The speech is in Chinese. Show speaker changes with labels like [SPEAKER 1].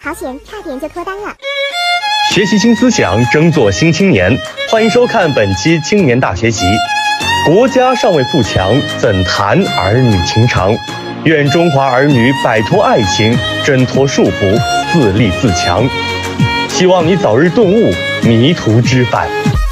[SPEAKER 1] 好险，差点就脱单了。
[SPEAKER 2] 学习新思想，争做新青年。欢迎收看本期青年大学习。国家尚未富强，怎谈儿女情长？愿中华儿女摆脱爱情，挣脱束缚，自立自强。希望你早日顿悟迷途知返。